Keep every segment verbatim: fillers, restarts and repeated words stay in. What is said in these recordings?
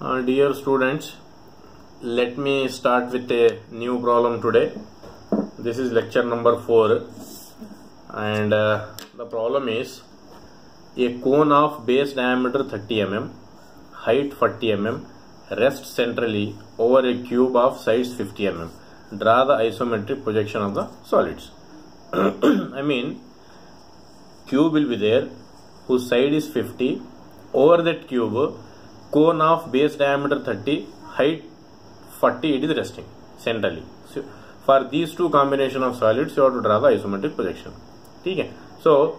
Uh, dear students, let me start with a new problem today. This is lecture number four, and uh, the problem is a cone of base diameter thirty millimeters, height forty millimeters, rests centrally over a cube of size fifty millimeters. Draw the isometric projection of the solids. I mean, cube will be there whose side is fifty. Over that cube, cone of base diameter thirty, height forty, it is resting centrally. So, for these two combination of solids, you have to draw the isometric projection. Okay? So,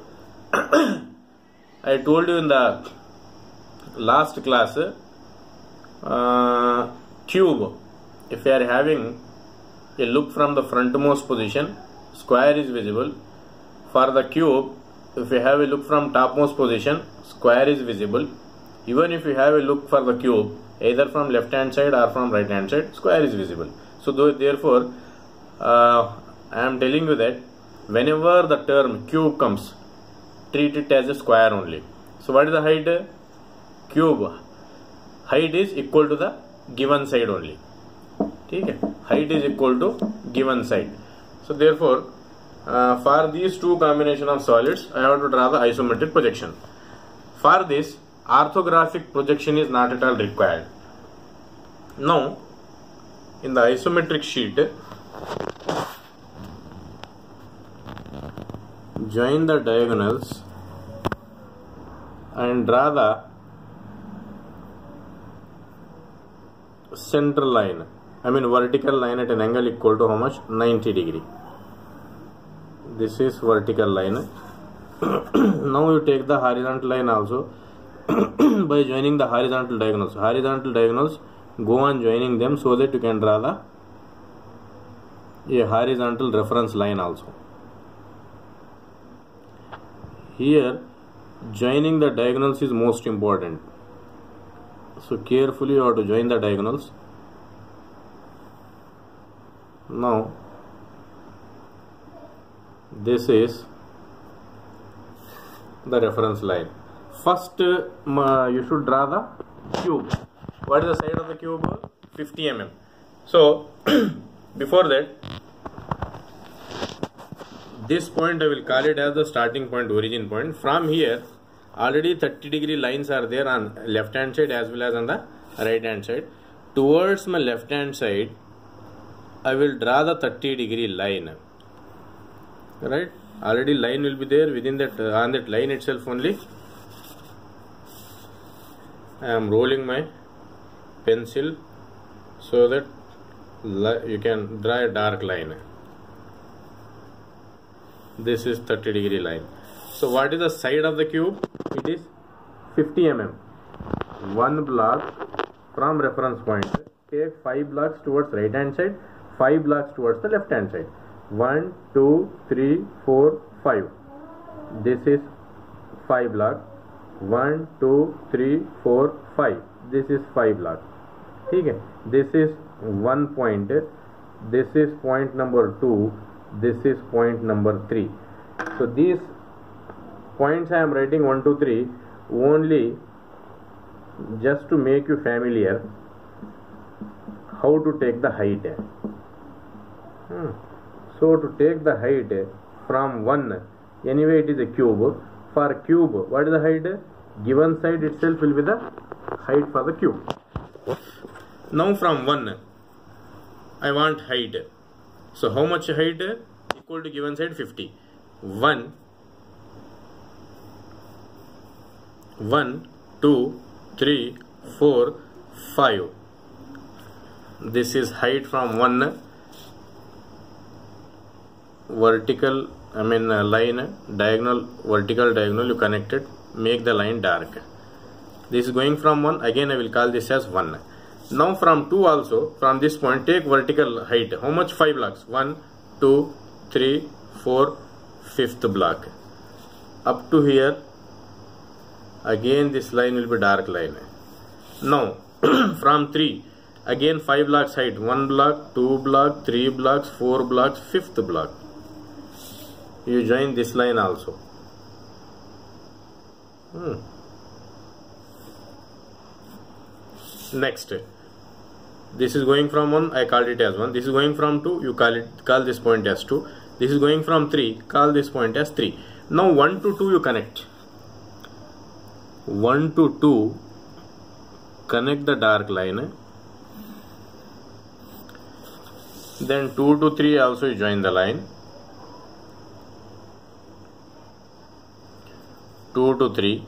I told you in the last class, uh, cube, if you are having a look from the frontmost position, square is visible. For the cube, if you have a look from topmost position, square is visible. Even if you have a look for the cube, either from left hand side or from right hand side, square is visible. So therefore, uh, I am telling you that whenever the term cube comes, treat it as a square only. So what is the height? Cube height is equal to the given side only. Okay? Height is equal to given side. So therefore, uh, for these two combination of solids, I have to draw the isometric projection. For this, orthographic projection is not at all required. Now, in the isometric sheet, join the diagonals and draw the central line. I mean vertical line at an angle equal to how much? ninety degree. This is vertical line. Now you take the horizontal line also by joining the horizontal diagonals. Horizontal diagonals, go on joining them so that you can draw the a horizontal reference line also. Here, joining the diagonals is most important. So carefully you have to join the diagonals. Now, this is the reference line. First, uh, you should draw the cube. What is the side of the cube? fifty millimeters. So, before that, this point I will call it as the starting point, origin point. From here, already thirty degree lines are there on left hand side as well as on the right hand side. Towards my left hand side, I will draw the thirty degree line. Right? Already line will be there within that, uh, on that line itself only. I am rolling my pencil so that you can draw a dark line. This is thirty degree line. So what is the side of the cube? It is fifty millimeters. One block from reference point. Take five blocks towards right hand side, five blocks towards the left hand side. One, two, three, four, five. This is five blocks. One, two, three, four, five. This is five blocks. Okay. This is one point. This is point number two. This is point number three. So these points I am writing one, two, three only just to make you familiar how to take the height. Hmm. So to take the height from one, anyway it is a cube. For cube, what is the height? Given side itself will be the height for the cube. Now from one, I want height. So how much height? Equal to given side fifty. one, one, two, three, four, five. This is height from one. Vertical, I mean uh, line, diagonal, vertical diagonal, you connect it, make the line dark. This is going from one, again I will call this as one. Now from two also, from this point, take vertical height. How much? five blocks. one, two, three, four, fifth block. Up to here, again this line will be dark line. Now, from three, again five blocks height. one block, two block, three blocks, four blocks, fifth block. You join this line also. Hmm. Next, this is going from one, I called it as one. This is going from two, you call it call this point as two. This is going from three, call this point as three. Now one to two you connect. one to two, connect the dark line. Then two to three also you join the line. two to three.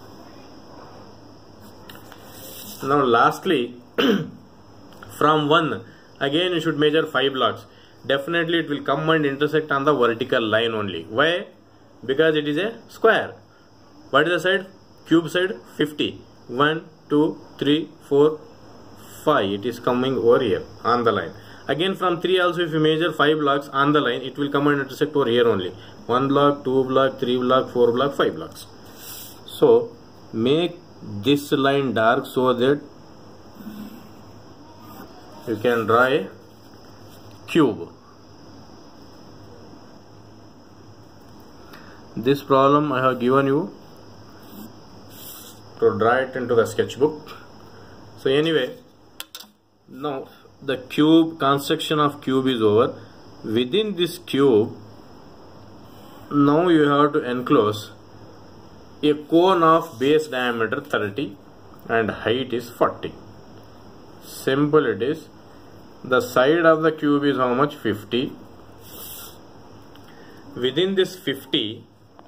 Now lastly, from one, again you should measure five blocks. Definitely it will come and intersect on the vertical line only. Why? Because it is a square. What is the side? Cube side, fifty. one, two, three, four, five. It is coming over here on the line. Again from three also, if you measure five blocks on the line, it will come and intersect over here only. one block, two block, three block, four block, five blocks. So make this line dark so that you can draw a cube. This problem I have given you to draw it into the sketchbook. So anyway, now the cube, construction of cube is over. Within this cube, now you have to enclose a cone of base diameter thirty and height is forty. Simple it is. The side of the cube is how much? fifty. Within this fifty,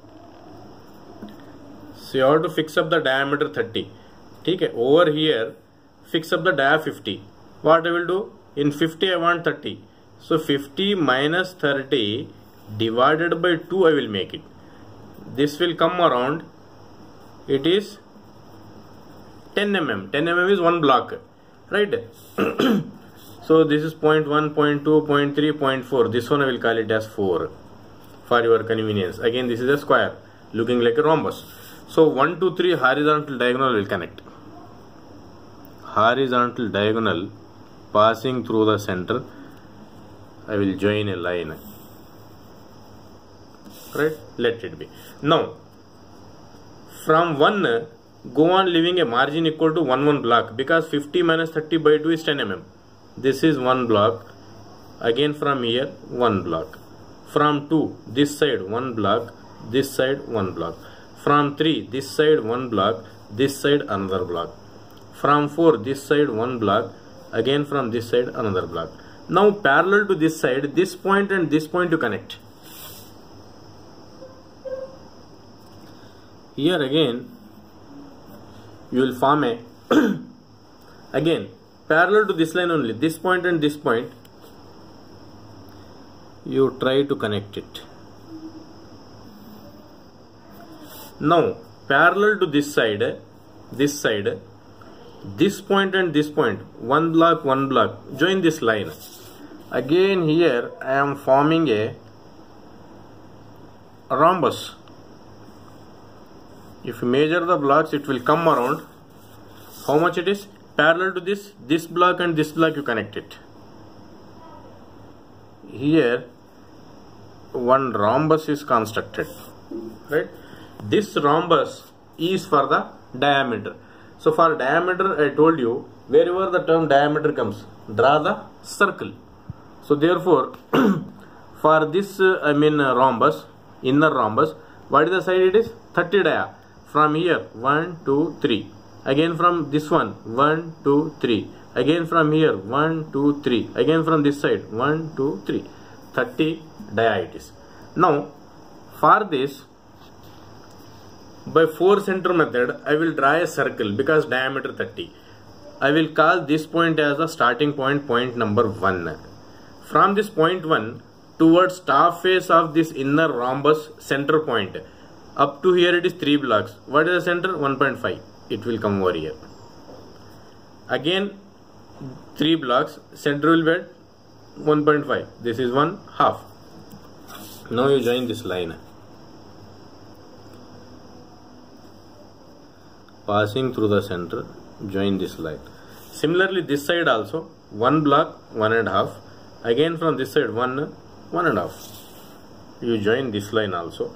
so you have to fix up the diameter thirty. Okay, over here fix up the dia fifty. What I will do? In fifty I want thirty. So fifty minus thirty divided by two I will make it. This will come around. It is ten millimeters. ten millimeters is one block. Right? So this is zero point one, zero point two, zero point three, zero point four. This one I will call it as four for your convenience. Again, this is a square looking like a rhombus. So one, two, three horizontal diagonal will connect. Horizontal diagonal passing through the center. I will join a line. Right? Let it be. Now, from one, go on leaving a margin equal to one, one block, because fifty minus thirty by two is ten millimeters. This is one block. Again from here, one block. From two, this side one block, this side one block. From three, this side one block, this side another block. From four, this side one block, again from this side another block. Now parallel to this side, this point and this point to connect. Here again, you will form a, again, parallel to this line only, this point and this point, you try to connect it. Now, parallel to this side, this side, this point and this point, one block, one block, join this line. Again here, I am forming a rhombus. If you measure the blocks, it will come around. How much it is? Parallel to this, this block and this block you connect it. Here, one rhombus is constructed. Right? This rhombus is for the diameter. So for diameter, I told you, wherever the term diameter comes, draw the circle. So therefore, for this, uh, I mean uh, rhombus, inner rhombus, what is the side it is? thirty dia. From here, one, two, three. Again from this one, one, two, three. Again from here, one, two, three. Again from this side, one, two, three. thirty dia it is. Now, for this, by four center method, I will draw a circle because diameter thirty. I will call this point as the starting point, point number one. From this point one towards top face of this inner rhombus center point, up to here it is three blocks. What is the center? one point five. It will come over here. Again three blocks, center will be at one point five. This is one half. Now you join this line. Passing through the center, join this line. Similarly, this side also, one block, one and a half. Again from this side, one, one and a half. You join this line also.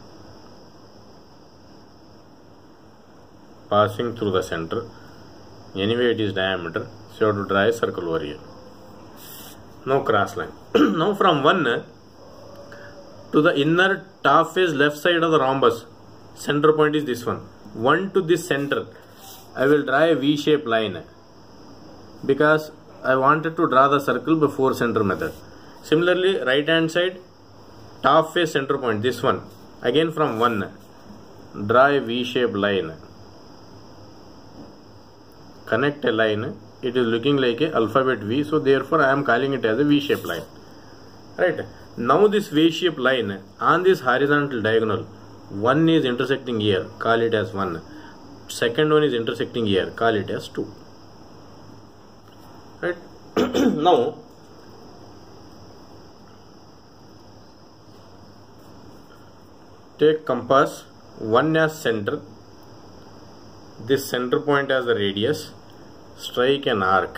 Passing through the center, Anyway, it is diameter, so you have to draw a circle over here. Now cross line. Now from one to the inner top face left side of the rhombus, center point is this one. one to this center, I will draw a V-shaped line because I wanted to draw the circle by four center method. Similarly, right hand side, top face center point, this one. Again from one, draw a V-shaped line. Connect a line. It is looking like a alphabet V, so therefore I am calling it as a V-shaped line. Right. Now this V-shaped line on this horizontal diagonal, one is intersecting here, call it as one. Second one is intersecting here, call it as two. Right. Now take compass, one as center, this center point as the radius, strike an arc.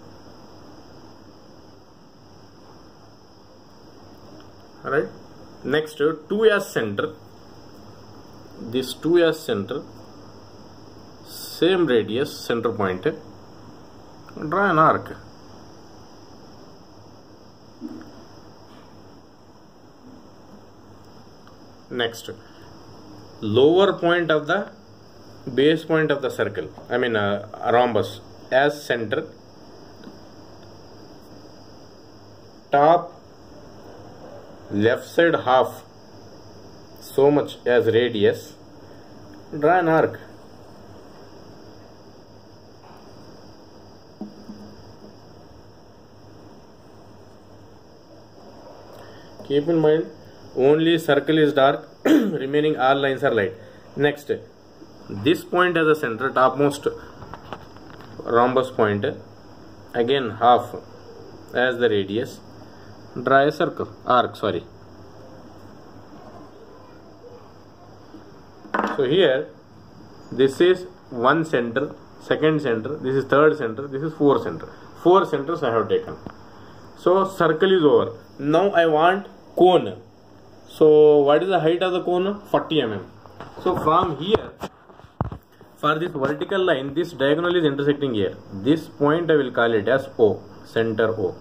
Alright. Next, two as center, this two as center, same radius, center point, draw an arc. Next, lower point of the base point of the circle, I mean uh, rhombus, as center, top left side half, so much as radius, draw an arc. Keep in mind, only circle is dark, remaining all lines are light. Next, this point as a center, topmost rhombus point, again half as the radius, draw a circle, arc, sorry. So here, this is one center, second center, this is third center, this is four center. Four centers I have taken. So circle is over. Now I want cone. So what is the height of the cone? forty millimeters. So from here, for this vertical line, this diagonal is intersecting here. This point I will call it as O, center O.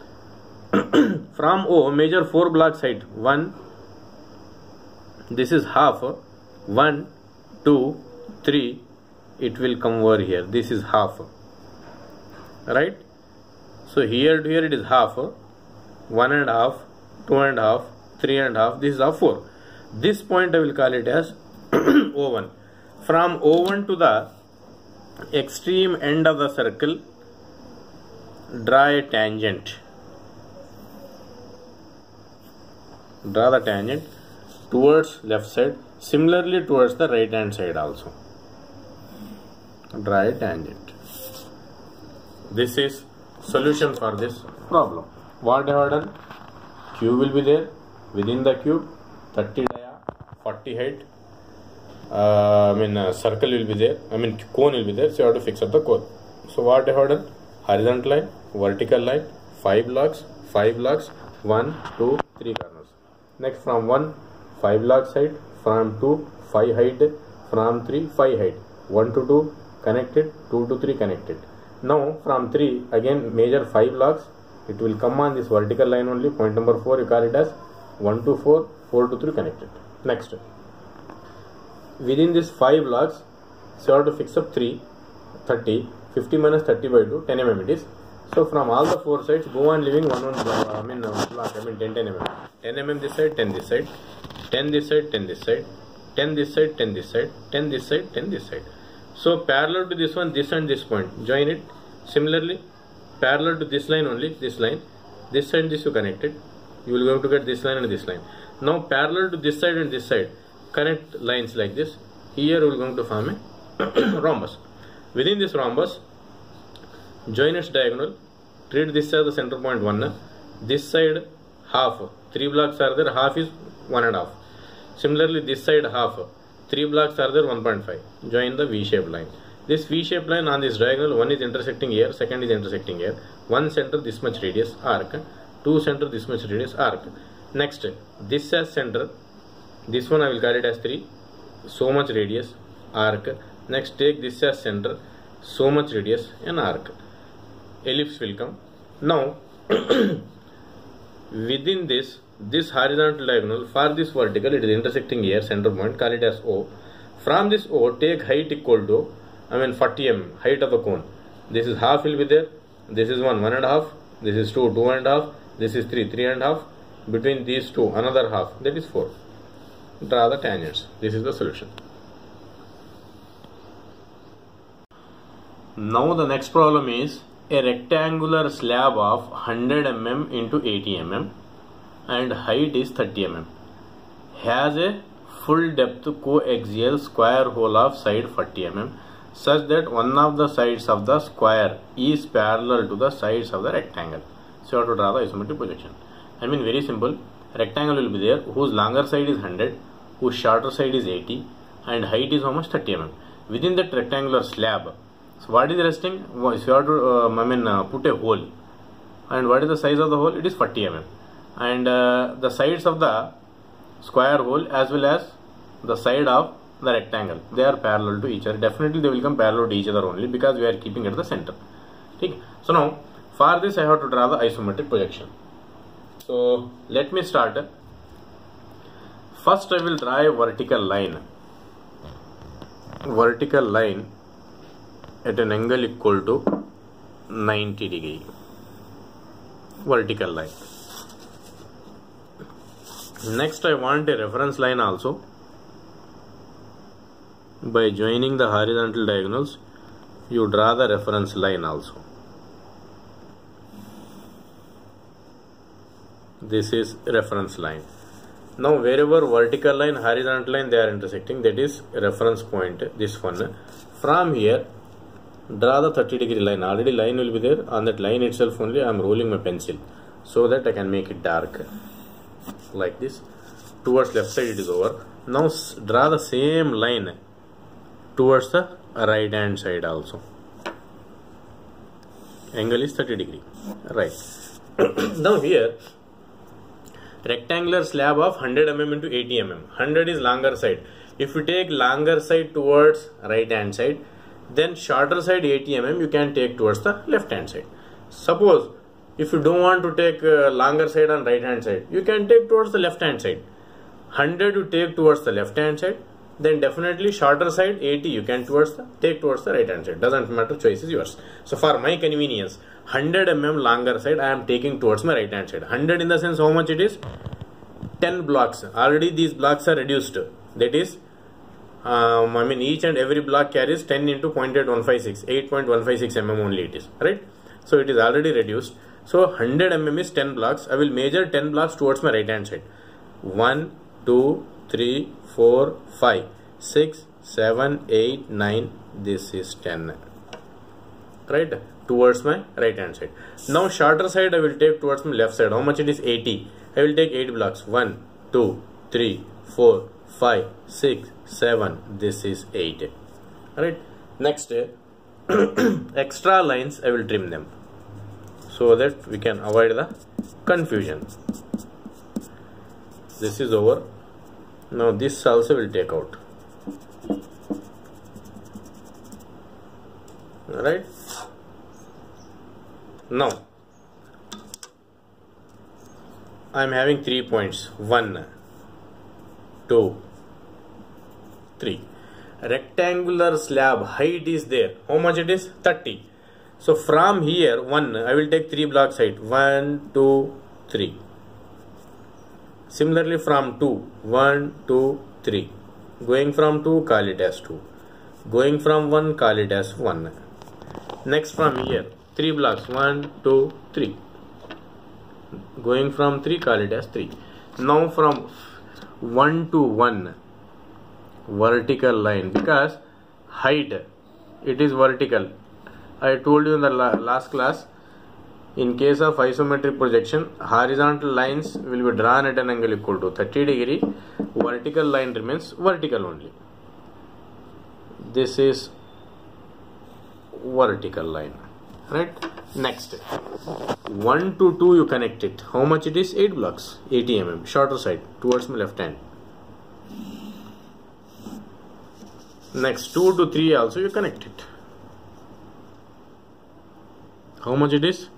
From O, measure four blocks height. One, this is half. One, two, three. It will come over here. This is half. Right? So here to here it is half. One and a half, two and a half, three and a half. This is half four. This point I will call it as O one. From O one to the extreme end of the circle, draw a tangent. Draw the tangent towards left side, similarly towards the right hand side also. Draw a tangent. This is solution for this problem. What I have done? Cube will be there. Within the cube, thirty dia, forty height. Uh, I mean, uh, circle will be there. I mean, cone will be there. So you have to fix up the cone. So what I have done? Horizontal line, vertical line, five blocks, five blocks, one, two, three corners. Next, from one, five blocks height. From two, five height. From three, five height. One to two connected. Two to three connected. Now from three again measure five blocks. It will come on this vertical line only. Point number four, you call it as one to four, four to three connected. Next, within this five blocks, so you have to fix up three, thirty, fifty minus thirty by two, ten millimeters it is. So from all the four sides, go on leaving one one block, I mean uh, block, I mean ten, ten millimeters. ten millimeters this side, ten this side, ten this side, ten this side, ten this side, ten this side, ten this side, ten this side. So parallel to this one, this and this point, join it. Similarly, parallel to this line only, this line, this side, this you connected. You will going to get this line and this line. Now parallel to this side and this side, connect lines like this. Here we are going to form a rhombus. Within this rhombus, join its diagonal. Treat this as the center point one. This side half. Three blocks are there. Half is one and a half. Similarly, this side half. Three blocks are there. one point five. Join the V-shaped line. This V-shaped line on this diagonal, one is intersecting here, second is intersecting here. One center, this much radius, arc. Two center, this much radius, arc. Next, this as center. This one I will call it as three. So much radius, arc. Next, take this as center. so much radius an arc. Ellipse will come. Now within this this horizontal diagonal, for this vertical it is intersecting here, center point, call it as O. From this O, take height equal to, I mean forty millimeters, height of the cone. This is half will be there, this is one, one and a half, this is two, two and a half, this is three, three and a half, between these two another half, that is four. Draw the tangents. This is the solution. Now the next problem is a rectangular slab of one hundred millimeters into eighty millimeters and height is thirty millimeters has a full depth coaxial square hole of side forty millimeters such that one of the sides of the square is parallel to the sides of the rectangle. So you have to draw the isometric projection. I mean very simple. Rectangle will be there whose longer side is one hundred, whose shorter side is eighty and height is how much? thirty millimeters. Within that rectangular slab, so what is resting? So you have to uh, I mean uh, put a hole, and what is the size of the hole? It is forty millimeters, and uh, the sides of the square hole as well as the side of the rectangle, they are parallel to each other. Definitely they will come parallel to each other only because we are keeping at the center. Okay. So now for this I have to draw the isometric projection. So let me start. First I will draw a vertical line. Vertical line at an angle equal to ninety degree. Vertical line. Next I want a reference line also. By joining the horizontal diagonals, you draw the reference line also. This is reference line. Now wherever vertical line, horizontal line they are intersecting, that is reference point, this one. From here, draw the thirty degree line. Already line will be there. On that line itself only I am rolling my pencil so that I can make it dark. Like this. Towards left side it is over. Now draw the same line towards the right hand side also. Angle is thirty degree. Right. Now here, rectangular slab of one hundred millimeters into eighty millimeters. one hundred is longer side. If you take longer side towards right hand side, then shorter side eighty millimeters you can take towards the left hand side. Suppose if you don't want to take uh, longer side on right hand side, you can take towards the left hand side. one hundred you take towards the left hand side, then definitely shorter side eighty you can towards the, take towards the right hand side. Doesn't matter, choice is yours. So for my convenience, one hundred millimeters longer side I am taking towards my right hand side. one hundred in the sense how much it is? ten blocks. Already these blocks are reduced. That is, um, I mean each and every block carries ten into zero point eight one five six. eight point one five six millimeters only it is. Right? So it is already reduced. So one hundred millimeters is ten blocks. I will measure ten blocks towards my right hand side. one, two, three, four, five, six, seven, eight, nine. This is ten. Right? Towards my right hand side. Now shorter side I will take towards my left side. How much it is? eighty. I will take eight blocks. one, two, three, four, five, six, seven. This is eight. Right? Next, extra lines I will trim them so that we can avoid the confusion. This is over. Now this also will take out. Alright. Now I am having three points. one, two, three. Rectangular slab height is there. How much it is? thirty. So from here, one, I will take three blocks height. one, two, three. Similarly from two, one, two, three. Going from two, call it as two. Going from one, call it as one. Next from here, three blocks. one, two, three. Going from three, call it as three. Now from one to one, vertical line, because height, it is vertical. I told you in the la last class, in case of isometric projection, horizontal lines will be drawn at an angle equal to thirty degree. Vertical line remains vertical only. This is vertical line. Right? Next, one to two you connect it. How much it is? eight blocks. eighty millimeters. Shorter side towards my left hand. Next, two to three also you connect it. How much it is?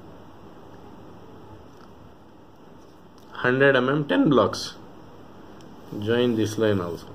one hundred millimeters, ten blocks. Join this line also.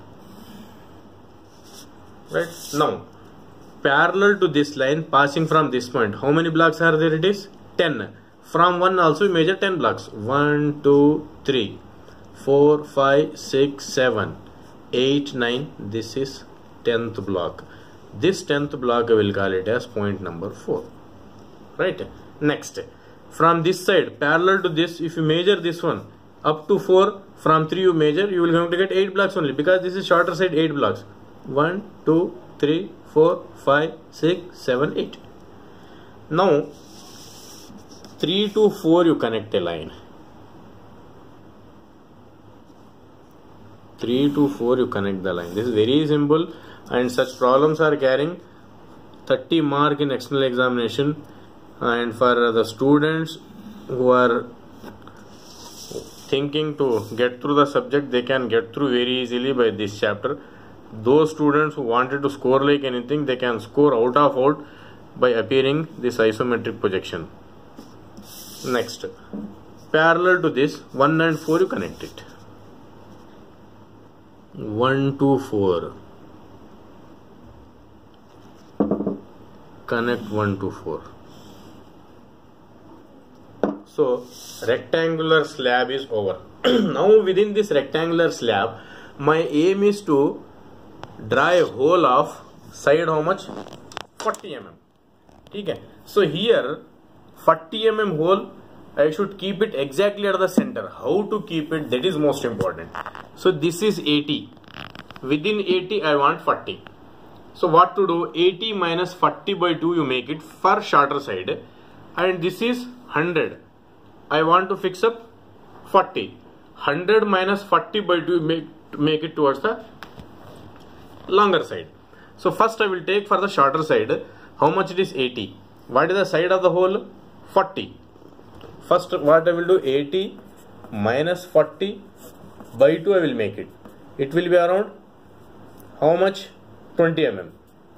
Right now, parallel to this line, passing from this point, how many blocks are there? It is ten. From one also we measure ten blocks. one, two, three, four, five, six, seven, eight, nine. This is tenth block. This tenth block I will call it as point number four. Right. Next, from this side, parallel to this, if you measure this one up to four, from three you measure, you will going to get eight blocks only, because this is shorter side, eight blocks. one, two, three, four, five, six, seven, eight. Now, three to four you connect a line. three to four you connect the line. This is very simple, and such problems are carrying thirty mark in external examination, and for the students who are thinking to get through the subject, they can get through very easily by this chapter. Those students who wanted to score like anything, they can score out of out by appearing this isometric projection. Next, parallel to this, one and four you connect it. one to four. Connect one to four. So, rectangular slab is over. Now, within this rectangular slab, my aim is to draw a hole of side how much? forty millimeters. Okay. So, here forty millimeter hole, I should keep it exactly at the center. How to keep it? That is most important. So, this is eighty. Within eighty, I want forty. So, what to do? eighty minus forty by two, you make it for shorter side. And this is one hundred. I want to fix up forty. one hundred minus forty by two, make, make it towards the longer side. So first I will take for the shorter side. How much it is? eighty. What is the side of the hole? forty. First what I will do? eighty minus forty by two I will make it. It will be around how much? twenty millimeters.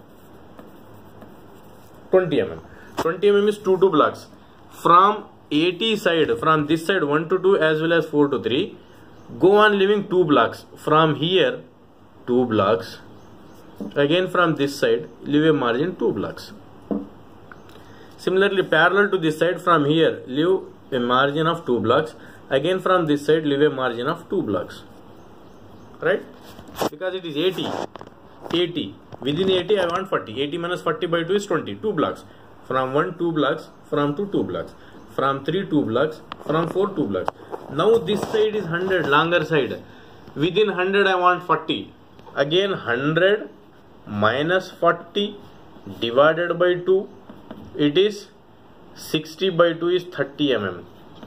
twenty millimeters. twenty millimeters is two two blocks. From eighty side, from this side one to two as well as four to three, go on leaving two blocks. From here two blocks. Again from this side leave a margin two blocks. Similarly, parallel to this side, from here leave a margin of two blocks. Again from this side leave a margin of two blocks. Right? Because it is eighty. eighty. Within eighty I want forty. eighty minus forty by two is twenty. two blocks. From one two blocks. From two two blocks. From three two blocks. From four two blocks. Now this side is one hundred, longer side. Within one hundred I want forty. Again one hundred minus forty divided by two. It is sixty by two is thirty millimeters.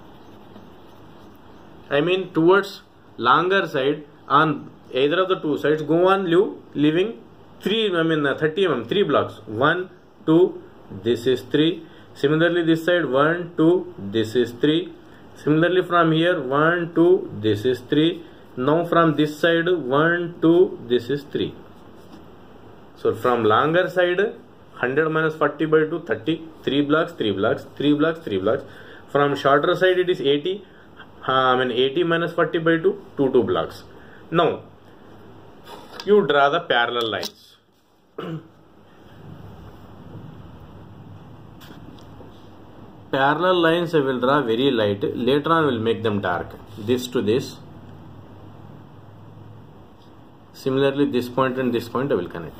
I mean towards longer side, on either of the two sides, go on leave, leaving three, I mean thirty millimeters, three blocks. one, two, this is three. Similarly this side one, two, this is three. Similarly from here one, two, this is three. Now from this side one, two, this is three. So from longer side one hundred minus forty by two, thirty. three blocks, three blocks, three blocks, three blocks. From shorter side it is eighty. Uh, I mean eighty minus forty by two, two, two blocks. Now you draw the parallel lines. Parallel lines I will draw very light. Later on I will make them dark. This to this. Similarly this point and this point I will connect.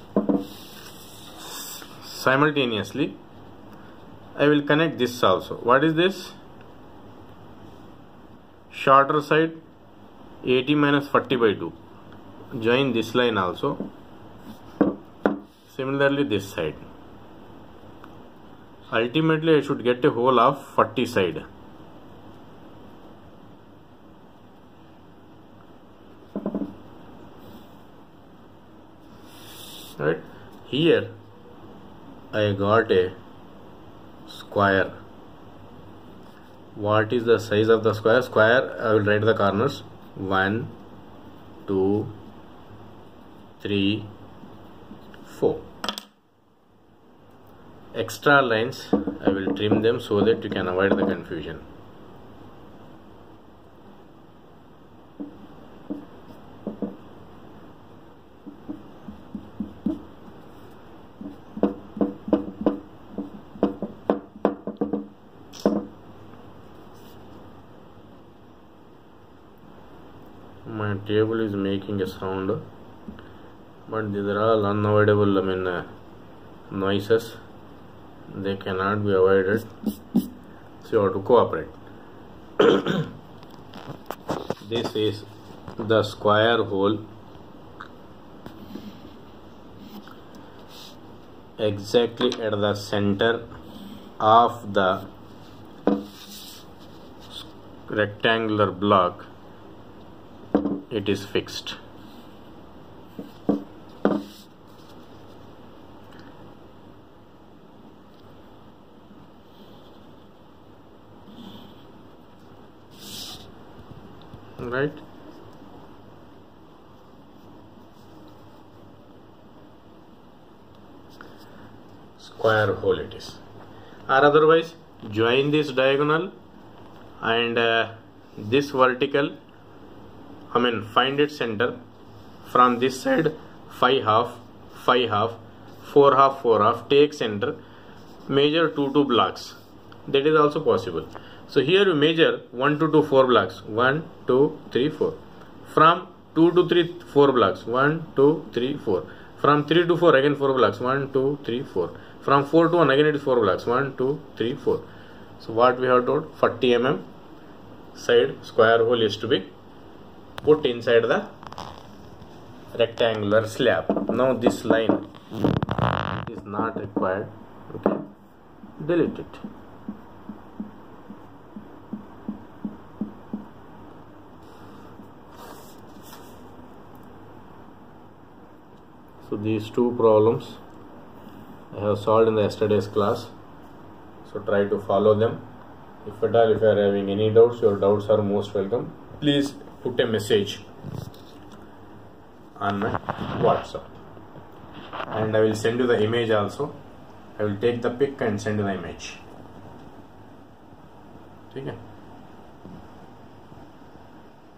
Simultaneously I will connect this also. What is this? Shorter side eighty minus forty by two. Join this line also. Similarly this side. Ultimately I should get a hole of forty side. Right? Here I got a square. What is the size of the square? Square I will write the corners. one, two, three, four. extra lines I will trim them so that you can avoid the confusion. My table is making a sound, but these are all unavoidable, I mean uh, noises. They cannot be avoided, so you have to cooperate. This is the square hole exactly at the center of the rectangular block. It is fixed. Right? Square hole it is. Or otherwise, join this diagonal and uh, this vertical, I mean find its center. From this side five half, five half, four half, four half, take center, measure two two blocks. That is also possible. So here you measure one to two, four blocks. one, two, three, four. From two to three, four blocks. one, two, three, four. From three to four, again four blocks. one, two, three, four. From four to one, again it is four blocks. one, two, three, four. So what we have told, forty millimeter side square hole is to be put inside the rectangular slab. Now this line is not required. Okay, delete it. So these two problems I have solved in the yesterday's class. So try to follow them. If at all, if you are having any doubts, your doubts are most welcome. Please put a message on my WhatsApp. And I will send you the image also. I will take the pic and send you the image. Okay.